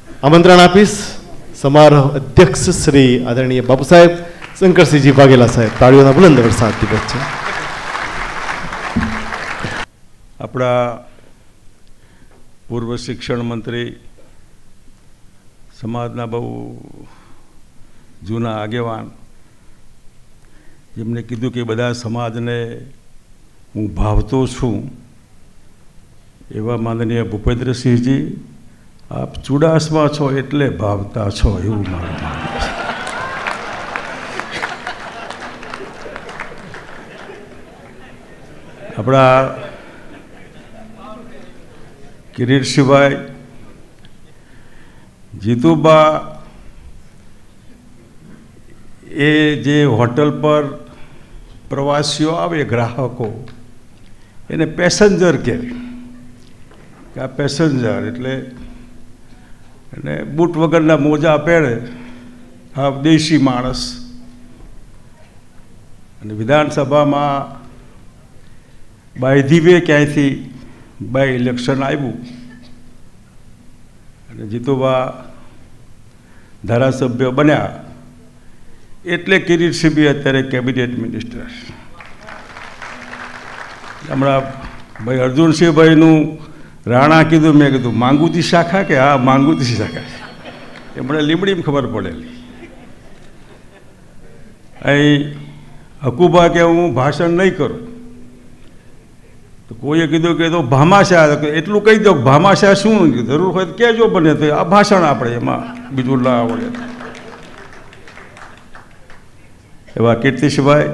आमंत्रण आपीश समारोह अध्यक्ष श्री आदरणीय बापू साहेब शंकरसिंहजी वाघेला साहेब ताळीओना बुलंद वरसादथी वच्चे अपना पूर्व शिक्षण मंत्री समाजना बहु जूना आगेवान जेमने कीधुं कि बधा समाज ने हूँ भावतो छूं एवा माननीय भूपेन्द्रसिंहजी आप चुड़ासमा छो एटले भावता छो एवुं मारुं मानवुं छे। अपना किरीटसिंहभाई जीतूबा ए जे होटल पर प्रवासीओ आवे ग्राहकों एने पेसेंजर कहे आ पेसेंजर एटले अने बूट वगरना मोजा पहरे आ देशी माणस अने विधानसभा में बायधीवे क्यांथी बाय इलेक्शन आव्युं अने जीतूबा धारासभ्य बन्या एटले किरीटसिंह भी अत्यारे केबिनेट मिनिस्टर। हमणां भाई अर्जुनसिंह भाईनु राणा कीधुं मैं कीधुं मांगुती शाखा के हाँ मांगुती शाखा ए मने लीमड़ी में खबर पड़ेली। अहीं हकूबा के हूँ भाषण नहीं करूँ तो कोई कीधुं कि तो भामाशा एटलुं कही दो भामाशा शुं जरूर होय तो कहेजो बने तो आ भाषण आपणे एमां बीजुं ना आवडे। एवा कीर्तिसिंहभाई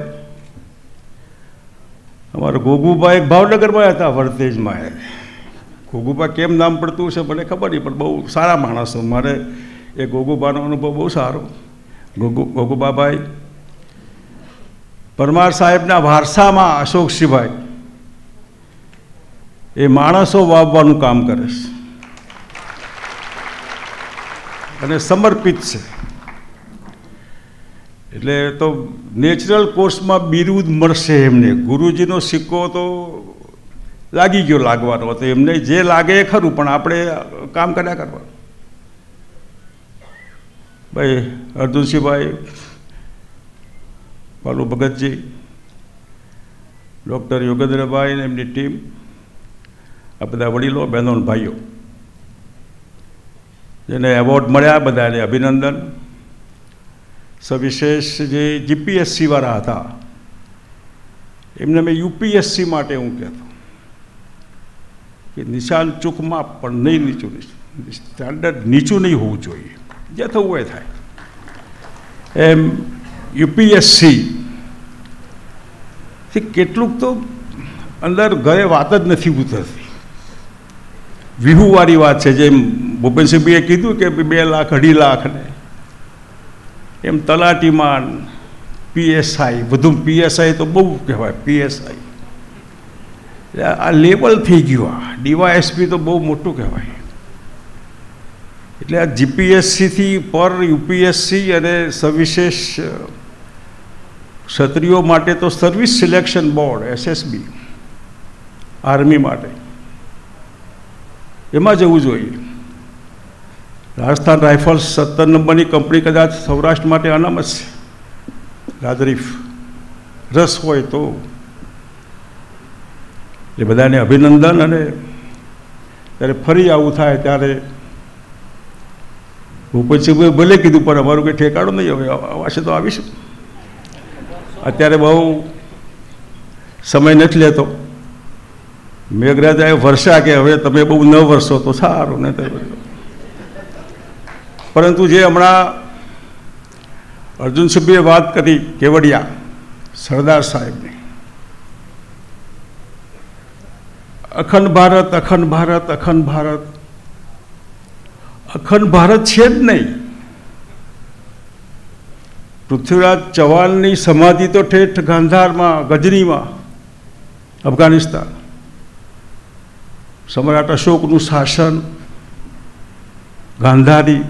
अमारा गोगुबा एक भावनगर में था वर्तेज में गोगुबा केम नाम पड़तुं छे મને खबर नहीं पण बहु सारा माणस मारे ए गोगुबानो अनुभव बहु सारो। गोगुबाभाई परमार साहेबना वारसामां अशोकसिंहभाई ए माणसो वाववानुं काम करे छे अने समर्पित छे એટલે તો નેચરલ કોર્સમાં બિરુદ મળશે એમને ગુરુજીનો સિક્કો તો લાગી ગયો લાગવાનો હતો એમને જે લાગે એ ખરું પણ આપણે કામ કર્યા કરવાનું। ભાઈ અર્જુનસિંહભાઈ બાલુ ભગતજી ડૉક્ટર યોગેન્દ્રભાઈ અને એમની ટીમ આ બધા વડીલો બહેનો ભાઈઓ જેને એવોર્ડ મળ્યા બધાને અભિનંદન। सविशेष जे जीपीएससी वाला था एमने मैं यूपीएससी माटे हूँ कहता कि निशान चूक में पण नहीं नीचू स्टैंडर्ड नीचू नहीं होवुं जोईए जे थवुं ए थाय एम यूपीएससी थी केटलुंक तो अंदर गए वात ज नथी उतरती व्यूहवाળી વાત છે જેમ ભૂપેન્દ્રસિંહભાઈએ કીધું કે 2 લાખ 2.5 લાખ ને एम तलाटीमान पीएसआई बधु पीएसआई तो बहु कहवाय पीएसआई आ लेवल थी गयो आ डीवायएसपी तो बहु मोटू कहवाय एटले आ जीपीएससी थी पर यूपीएससी अने सविशेष क्षत्रियो माटे तो service selection board SSB army माटे एमां जवुं जोईए। राजस्थान राइफल्स 17 नंबर की कंपनी कदाच सौराष्ट्र माटे अनामत है राजरीफ रस होय तो ए बधाने अभिनंदन अने त्यारे फरी आवुं थाय त्यारे भूपेन्द्रसिंहभाई भले कीधुं पण अमारुं कोई ठेकाणो नहीं हवे आवशे तो आवीशुं अत्यारे बहु समय नथी लेतो मेघराजाए वर्षा के हवे तमे बहु न वर्षो तो सारुं ने परंतु जे हमणा अर्जुनसिंहभाईए बात करी केवड़िया सरदार साहेब ने अखंड भारत अखंड भारत अखंड भारत अखंड भारत छे ज नहीं। पृथ्वीराज चौहान की समाधि तो ठेठ गांधार में गजनी में अफगानिस्तान सम्राट अशोक शासन गांधारी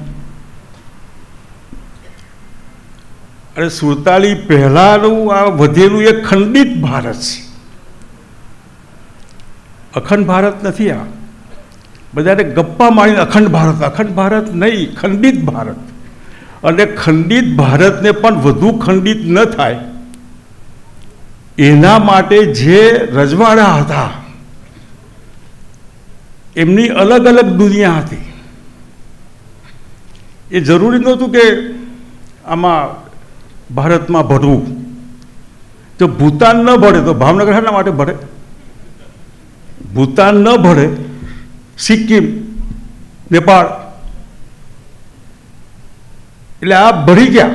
अरे 47 पहलानु आ वधेलू एक खंडित भारत है अखंड भारत नहीं आ બધાને ગપ્પા મારીને અખંડ ભારત નહીં, ખંડિત ભારત. અને ખંડિત ભારતને પણ વધુ ખંડિત ન થાય એના માટે જે રજવાડા હતા એમની અલગ અલગ દુનિયા હતી. એ જરૂરી નહોતું કે આમાં ભારતમાં ભળવું. જો ભૂતાન ન ભળે તો ભાવનગર શાના માટે ભળે? ભૂતાન ન ભળે, સિક્કિમ, નેપાળ, એટલે આ ભળી ગયા.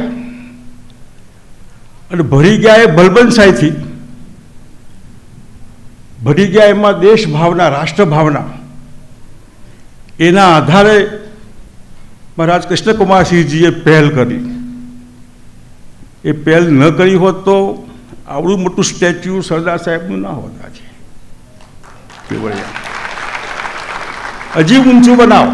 અને ભળી ગયા એ બલબનશાહીથી ભળી ગયા. એમાં દેશ ભાવના, રાષ્ટ્ર ભાવના, એના આધારે મહારાજ કૃષ્ણકુમારસિંહજીએ પહેલ કરી. એ પહેલ ન કરી હોત તો આવડું મોટું સ્ટેચ્યુ સરદાર સાહેબનું ના હોત. આજે હજી ઊંચું બનાવો,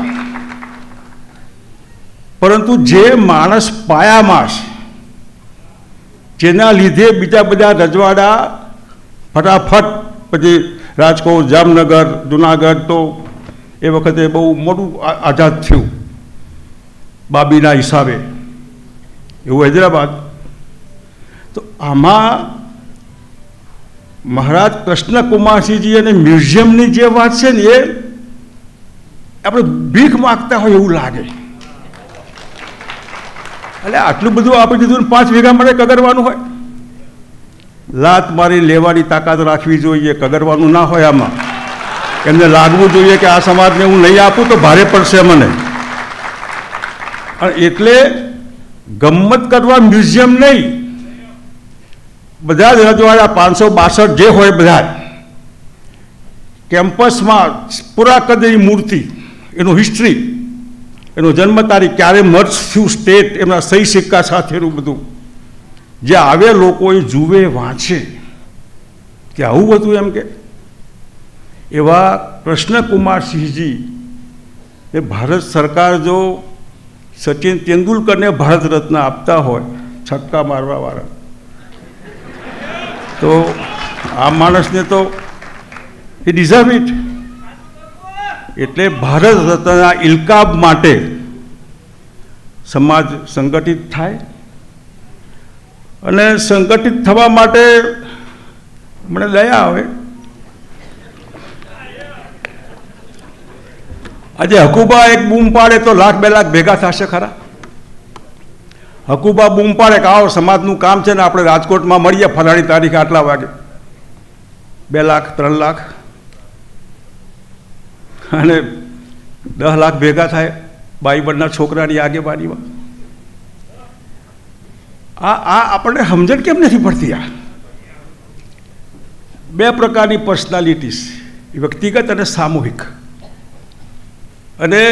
પરંતુ જે માણસ પાયામાં છે, જેના લીધે બીજા બધા રજવાડા ફટાફટ, પછી રાજકોટ, જામનગર, જુનાગઢ તો એ વખતે બહુ મોટું આઝાદ થયું બાબીના હિસાબે, એવું હૈદરાબાદ. તો આમાં મહારાજ કૃષ્ણકુમારસિંહજી અને મ્યુઝિયમની જે વાત છે ને, એ આપણે ભીખ માગતા હોય એવું લાગે. એટલે આટલું બધું આપી દીધું, 5 વીઘા માટે કગરવાનું હોય. લાત મારી લેવાની તાકાત રાખવી જોઈએ, કગરવાનું ના હોય. આમાં એમને લાગવું જોઈએ કે આ સમાજને હું નહીં આપું તો ભારે પડશે મને. અને એટલે ગમ્મત કરવા મ્યુઝિયમ નહીં, બધા જ રજવાડા 562 જે હોય બધા કેમ્પસમાં પૂરા કદની મૂર્તિ, એનું હિસ્ટ્રી, એનો જન્મ તારીખ, ક્યારે મર્જ થયું સ્ટેટ, એમના સહી સિક્કા સાથેનું બધું જે આવે લોકો એ જુએ, વાંચે કે આવું હતું એમ. કે એવા કૃષ્ણકુમારસિંહજી એ ભારત સરકાર જો સચિન તેંડુલકરને ભારત રત્ન આપતા હોય, છક્કા મારવાવાળા, તો આ માણસને તો એ ડિઝર્વ ઇટ. એટલે ભારત રત્નના ઇલકાબ માટે સમાજ સંગઠિત થાય. અને સંગઠિત થવા માટે મને દયા આવે. આજે હકુબા એક બૂમ પાડે તો 1 લાખ 2 લાખ ભેગા થશે ખરા? હકુબા બૂમ પાડે કે આવો સમાજનું કામ છે ને આપણે રાજકોટમાં મળીએ ફલાણી તારીખે આટલા વાગે, 2 લાખ 3 લાખ અને 10 લાખ ભેગા થાય બાઈ બનના છોકરાની આગેવાનીમાં. આ આપણને સમજણ કેમ નથી પડતી? આ 2 પ્રકારની પર્સનાલિટીસ, વ્યક્તિગત અને સામૂહિક. અને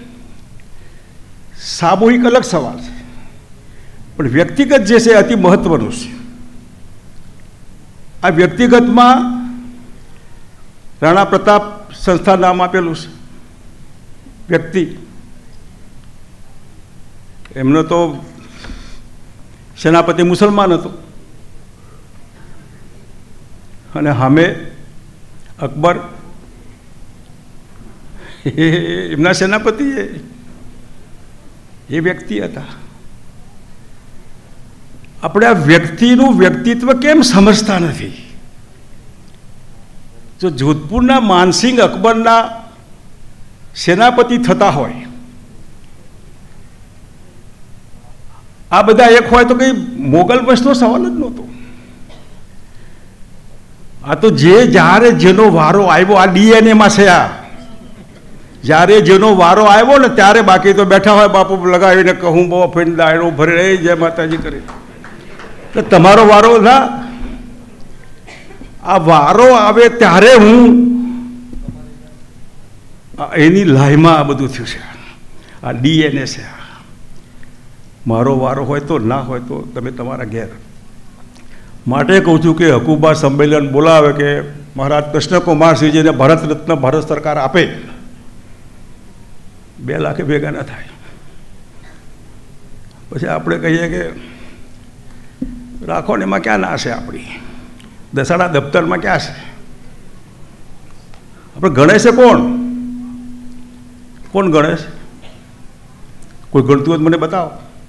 સામૂહિક અલગ સવાલ છે, પણ વ્યક્તિગત જે છે અતિ મહત્વનું છે. આ વ્યક્તિગતમાં રાણા પ્રતાપ સંસ્થા નામ આપેલું છે. વ્યક્તિ, એમનો તો સેનાપતિ મુસલમાન હતો અને સામે અકબર એમના સેનાપતિ એ વ્યક્તિ હતા. આપણે આ વ્યક્તિનું વ્યક્તિત્વ કેમ સમજતા નથી? જો જોધપુરના માનસિંહ અકબરના સેનાપતિ થતા હોય, આ બધા એક હોય તો કંઈ મોગલ વંશનો સવાલ જ નહોતો. આ તો જ્યારે જેનો વારો આવ્યો, આ ડીએનએમાં છે. આ જ્યારે જેનો વારો આવ્યો ને ત્યારે, બાકી તો બેઠા હોય બાપુ લગાવીને કહું બહુ ફેન દાયણું ભરે જય માતાજી કરી. તો તમારો વારો ના, આ વારો આવે ત્યારે હું એની લાઈમાં આ બધું થયું છે. આ ડીએનએ છે. મારો વારો હોય તો, ના હોય તો તમે તમારા ઘેર. માટે કહું છું કે હકુબા સંમેલન બોલાવે કે મહારાજ કૃષ્ણકુમારસિંહજીને ભારત રત્ન ભારત સરકાર આપે, 2 લાખ ભેગા ના થાય. પછી આપણે કહીએ કે રાખો ને, એમાં ક્યાં ના છે? આપણી દસાડા દફતરમાં ક્યાં છે? આપણે ગણે છે કોણ? કોણ ગણે છે? કોઈ ગણતું હોય મને બતાવો.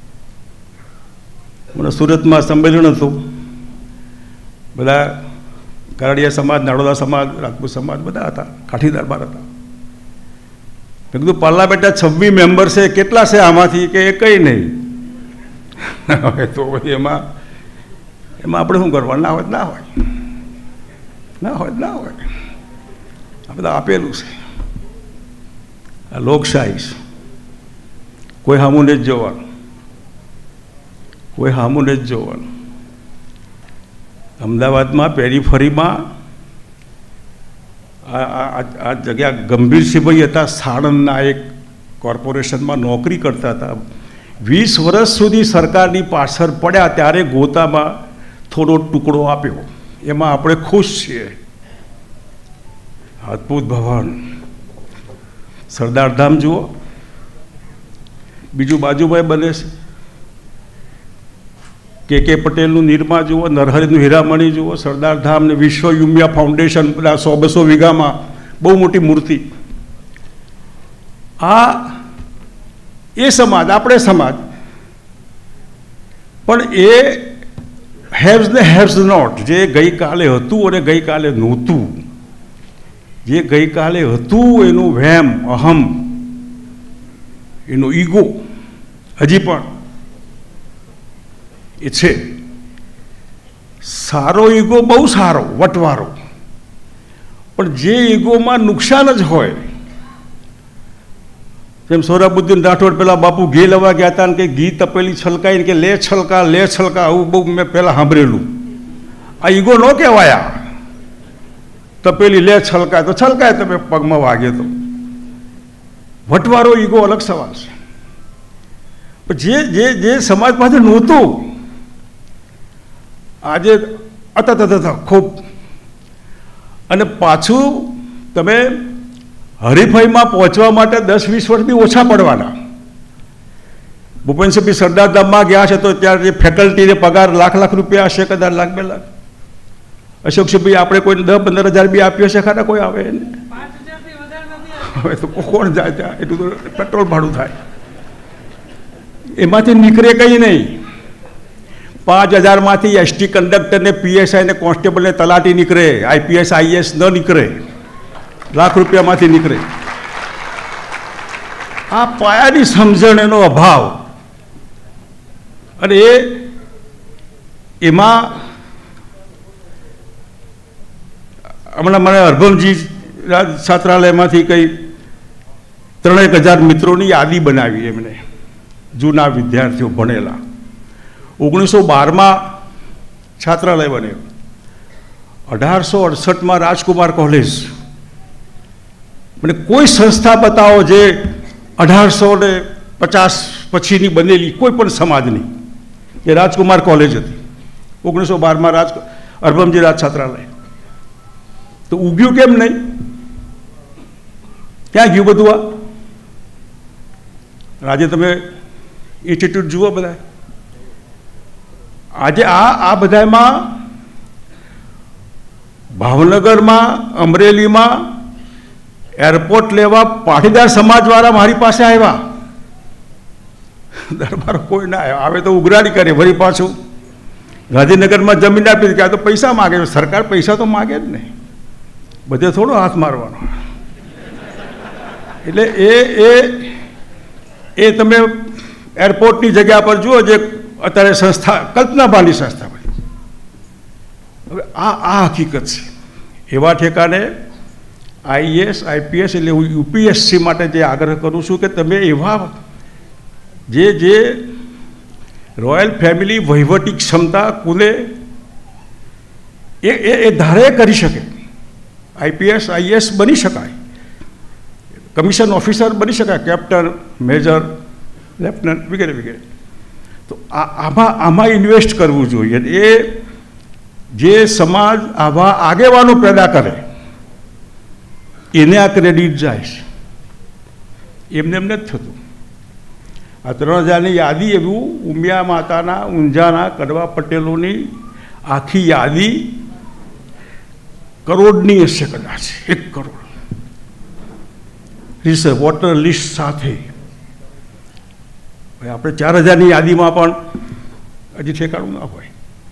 મને સુરતમાં સંમેલન હતું, બધા કારડિયા સમાજ, નાડોદા સમાજ, રાજપૂત સમાજ બધા હતા, કાઠી દરબાર હતા. મેં કીધું પાર્લામેન્ટના 26 મેમ્બર છે, કેટલા છે આમાંથી? કે એ કંઈ નહીં. તો એમાં આપણે શું કરવા? ના હોય ના હોય, ના હોય ના હોય. આ બધા આપેલું છે. આ લોકશાહી છે. કોઈ સામું નથી જોવાનું, કોઈ સામું નથી જોવાનું. અમદાવાદમાં પેરીફરીમાં આ જગ્યા ગંભીરસિંહભાઈ હતા, સાણંદના એક કોર્પોરેશનમાં નોકરી કરતા હતા. 20 વર્ષ સુધી સરકારની પાછળ પડ્યા, ત્યારે ગોતામાં થોડો ટુકડો આપ્યો. એમાં આપણે ખુશ છીએ. અદ્ભુત ભવન, સરદારધામ જુઓ, બીજું બાજુમાં બને છે કે પટેલનું નિર્મા જુઓ, નરહરીનું હીરામણી જુઓ, સરદારધામ ને વિશ્વ યુમિયા ફાઉન્ડેશન, બધા 100-200 વીઘામાં બહુ મોટી મૂર્તિ. આ એ સમાજ, આપણે સમાજ, પણ એ હેવ્સ ને હેવ્સ નોટ, જે ગઈકાલે હતું અને ગઈકાલે નહોતું, જે ગઈકાલે હતું એનું વહેમ, અહમ, એનો ઈગો હજી પણ એ છે. સારો ઈગો, બહુ સારો, વટવારો, પણ જે ઈગોમાં નુકસાન જ હોય. જેમ સોહરાબુદ્દીન રાઠોડ પેલા બાપુ ઘી લેવા ગયા હતા ને કે ઘી તપેલી છલકાઈને કે લે છલકા લે છલકા, આવું બહુ મેં પહેલાં સાંભળેલું. આ ઈગો ન કહેવાયા. તપેલી લે છલકાય તો છલકાય, તમે પગમાં વાગે તો. વટવારો ઈગો અલગ સવાલ છે. જે સમાજ પાસે નહોતું, આજે ખૂબ. અને પાછું તમે હરીફાઈમાં પહોંચવા માટે 10-20 વર્ષ બી ઓછા પડવાના. ભૂપેન્દ્રસિંહ સરદારધામમાં ગયા છે તો ત્યારે જે ફેકલ્ટીને પગાર લાખ રૂપિયા હશે, કદાચ લાખ 2 લાખ. અશોકસિંહભાઈ આપણે કોઈ 10-15 હજાર બી આપ્યો છે ખરા? કોઈ આવે ને? હવે તો કોણ જાય ત્યાં? એટલું તો પેટ્રોલ ભાડું થાય. એમાંથી નીકળે કંઈ નહીં. 5,000માંથી એસટી કંડક્ટરને, પીએસઆઈને, કોન્સ્ટેબલને, તલાટી નીકળે, આઈપીએસ આઈએસ ન નીકળે. લાખ રૂપિયામાંથી નીકળે. આ પાયાની સમજણ, એનો અભાવ. અને એમાં હમણાં મને અરભમજી છાત્રાલયમાંથી કંઈ 3,000 મિત્રોની યાદી બનાવી એમણે, જૂના વિદ્યાર્થીઓ ભણેલા. 1912માં છાત્રાલય બન્યો. 1868માં રાજકુમાર કોલેજ. મને કોઈ સંસ્થા બતાવો જે 1850 પછીની બનેલી, કોઈ પણ સમાજની. એ રાજકુમાર કોલેજ હતી 1912માં. અરભમજી રાજ છાત્રાલય તો ઉગ્યું કેમ નહીં? ક્યાં ગયું બધું? આજે તમે ઇન્સ્ટિટ્યૂટ જુઓ બધા. આજે આ બધામાં ભાવનગરમાં, અમરેલીમાં એરપોર્ટ લેવા પાટીદાર સમાજવાળા મારી પાસે આવ્યા. દરબાર કોઈ ના આવે તો ઉઘરાણી કરે. વળી પાછું ગાંધીનગરમાં જમીન આપી કે આ તો પૈસા માગે. સરકાર પૈસા તો માગે જ નહીં, બધે થોડો હાથ મારવાનો. એટલે એ તમે એરપોર્ટની જગ્યા પર જુઓ, જે અત્યારે સંસ્થા કલ્પનાભાની સંસ્થા બની. હવે આ હકીકત છે. એવા ઠેકાને આઈએસ આઈપીએસ એટલે હું યુપીએસસી માટે જે આગ્રહ કરું છું કે તમે એવા જે રોયલ ફેમિલી વહીવટી ક્ષમતા કુલે એ ધારે કરી શકે. આઈપીએસ આઈએસ બની શકાય, કમિશન ઓફિસર બની શકાય, કેપ્ટન, મેજર, લેફ્ટનન્ટ વગેરે વગેરે. તો આમાં ઇન્વેસ્ટ કરવું જોઈએ. એ જે સમાજ આવા આગેવાનો પેદા કરે એને આ ક્રેડિટ જાય છે. એમને નથી થતું. આ 3,000ની યાદી એવું ઉમિયા માતાના, ઊંઝાના, કડવા પટેલોની આખી યાદી કરોડની હશે કદાચ, 1 કરોડ. વોટર લિસ્ટ સાથે આપણે 4000ની યાદીમાં પણ હજી ઠેકાણું ના હોય,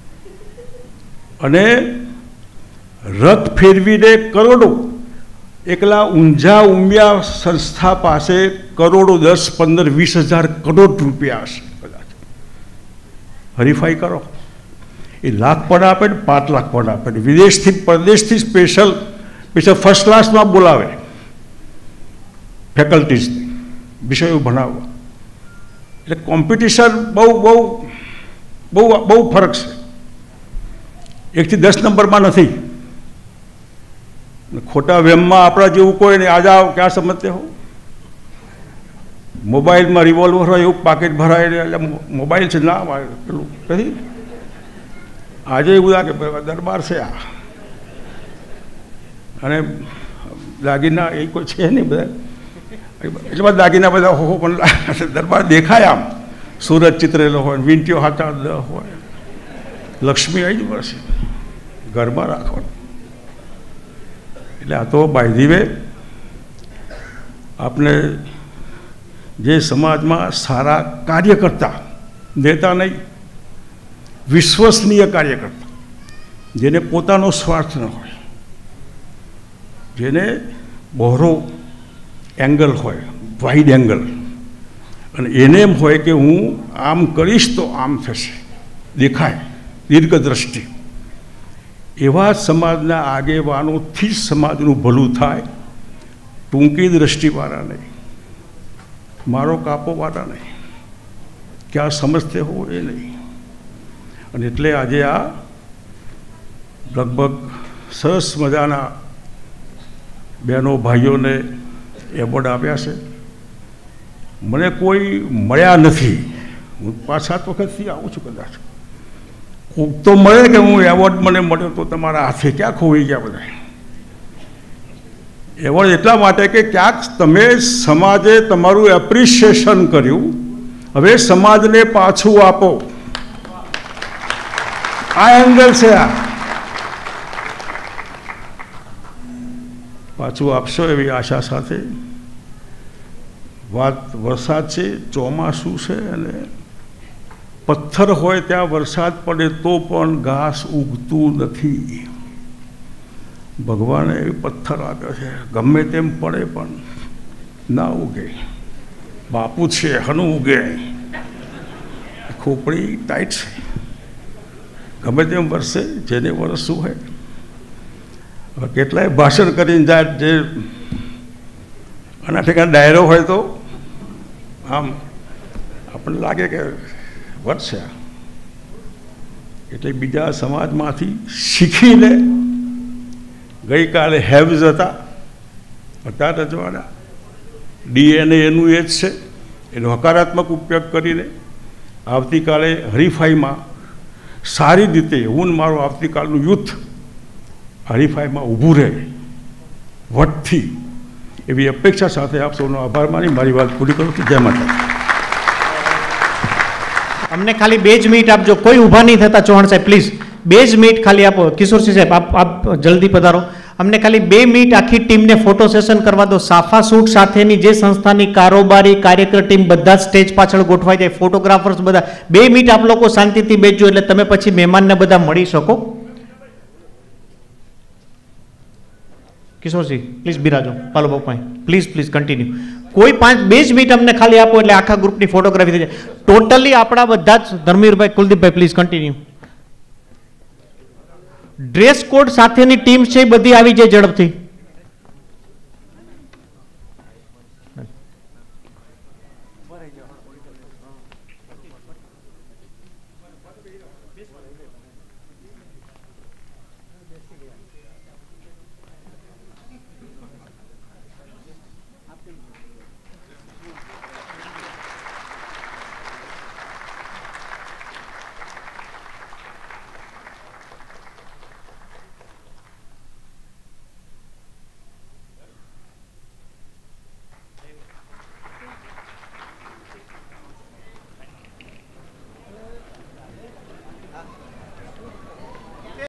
અને રથ ફેરવીને કરોડો, એકલા ઊંઝા ઉમિયા સંસ્થા પાસે કરોડો 10, 15, 20,000 કરોડ રૂપિયા હશે કદાચ. હરીફાઈ કરો, એ લાખ પણ આપે ને 5 લાખ પણ આપે ને વિદેશથી પરદેશથી સ્પેશિયલ ફર્સ્ટ ક્લાસમાં બોલાવે ફેકલ્ટીઝને વિષયો ભણાવવા. એટલે કોમ્પિટિશન બહુ બહુ બહુ બહુ ફરક છે. 1 થી 10 નંબરમાં નથી. ખોટા વેમમાં આપણા જેવું કોઈ નહીં. આજે ક્યાં સમજતે હો, મોબાઈલમાં રિવોલ્વર હોય એવું પાકીટ ભરાય એટલે મોબાઈલ છે ના પેલું નથી. આજે એવું લાગે દરબાર છે આ, અને દાગીના એ કોઈ છે નહીં બધા, એટલે બધા દાગીના બધા હો પણ દરબાર દેખાય આમ, સુરત ચિતરેલો હોય, વીંટીઓ હાથા હોય, લક્ષ્મી આવી જ પડશે ઘરમાં રાખવાનું. એટલે આ તો બાય ધી વે આપણે જે સમાજમાં સારા કાર્યકર્તા, નેતા નહીં, વિશ્વસનીય કાર્યકર્તા, જેને પોતાનો સ્વાર્થ ન હોય, જેને બહોરો એંગલ હોય, વાઇડ એંગલ, અને એને એમ હોય કે હું આમ કરીશ તો આમ થશે, દેખાય, દીર્ઘદ્રષ્ટિ, એવા સમાજના આગેવાનોથી જ સમાજનું ભલું થાય. ટૂંકી દ્રષ્ટિવાળા નહીં, મારો કાપોવાળા નહીં, ક્યાં સમજતે હો એ નહીં. અને એટલે આજે આ લગભગ સરસ મજાના બહેનો ભાઈઓને એવોર્ડ આપ્યા છે. મને કોઈ મળ્યા નથી, હું 5-7 વખતથી આવું છું, કદાચ કોક તો મળે કે હું એવોર્ડ મને મળ્યો તો તમારા હાથે ક્યાં ખોવાઈ ગયા બધા. એવોર્ડ એટલા માટે કે ક્યાંક તમે સમાજે તમારું એપ્રિશિએશન કર્યું, હવે સમાજને પાછું આપો. આ એંગલ છે, આ પાછું આપશો એવી આશા સાથે. વાત વરસાદ છે, ચોમાસું છે, અને પથ્થર હોય ત્યાં વરસાદ પડે તો પણ ઘાસ ઉગતું નથી. ભગવાને પથ્થર આપ્યો છે, ગમે તેમ પડે પણ ના ઉગે. બાપુ છે હનું ઉગે, ખોપડી ટાઈટ છે, ગમે તેમ વરસે, જેને વરસવું હોય. હવે કેટલાય ભાષણ કરીને જાય, જે આના ઠેકાણે ડાયરો હોય તો આમ આપણને લાગે કે વરસે. એટલે બીજા સમાજમાંથી શીખીને, ગઈકાલે હેવ્સ હતા રજવાડા, DNA એનું એ જ છે, એનો હકારાત્મક ઉપયોગ કરીને આવતીકાલે હરીફાઈમાં સારી રીતે હું મારું આવતીકાલનું યુથ હરીફાઈમાં ઊભું રહે વટથી, એવી અપેક્ષા સાથે આપ સૌનો આભાર માની મારી વાત પૂરી કરું છું. જય માતા. અમને ખાલી 2 જ મિનિટ આપજો, કોઈ ઊભા નહીં થતા. ચૌહાણ સાહેબ પ્લીઝ 2 જ મિનિટ ખાલી આપો. કિશોરસિંહ સાહેબ આપ જલ્દી પધારો. અમને ખાલી 2 મિનિટ આખી ટીમને ફોટો સેશન કરવા દો. સાફા સૂટ સાથેની જે સંસ્થાની કારોબારી કાર્યકર ટીમ બધા જ સ્ટેજ પાછળ ગોઠવાઈ જાય, ફોટોગ્રાફર્સ બધા. 2 મિનિટ આપ લોકો શાંતિથી બેસજો, એટલે તમે પછી મહેમાનને બધા મળી શકો. કિશોરસિંહ પ્લીઝ બિરાજો. પાલો બાપા પ્લીઝ પ્લીઝ કન્ટિન્યુ. કોઈ 2 જ મિનિટ અમને ખાલી આપો, એટલે આખા ગ્રુપની ફોટોગ્રાફી થઈ જાય. ટોટલી આપણા બધા જ Dharmirbhai, Kuldeepbhai please continue. Dress code સાથેની ટીમ છે એ બધી આવી જાય ઝડપથી.